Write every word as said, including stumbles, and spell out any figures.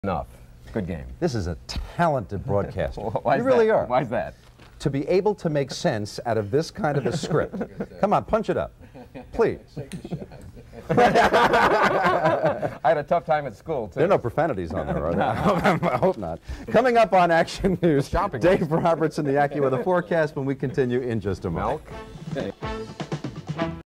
Enough. Good game. This is a talented broadcaster. Why You is really that? are. Why is that? To be able to make sense out of this kind of a script. Come on, punch it up. Please. I had a tough time at school, too. There are no profanities on there, are there? I hope not. Coming up on Action News, Shopping Dave Roberts and the Accu with a forecast when we continue in just a moment. Milk?